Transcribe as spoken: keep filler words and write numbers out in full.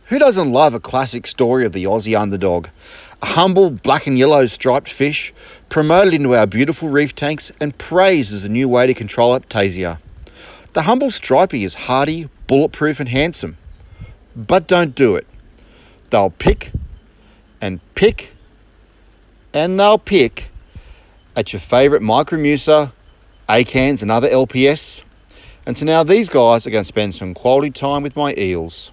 Who doesn't love a classic story of the Aussie underdog? A humble black and yellow striped fish promoted into our beautiful reef tanks and praised as the new way to control Aiptasia. The humble stripey is hardy, bulletproof and handsome. But don't do it. They'll pick and pick and they'll pick at your favourite Micromussa, acans and other L P S. And so now these guys are going to spend some quality time with my eels.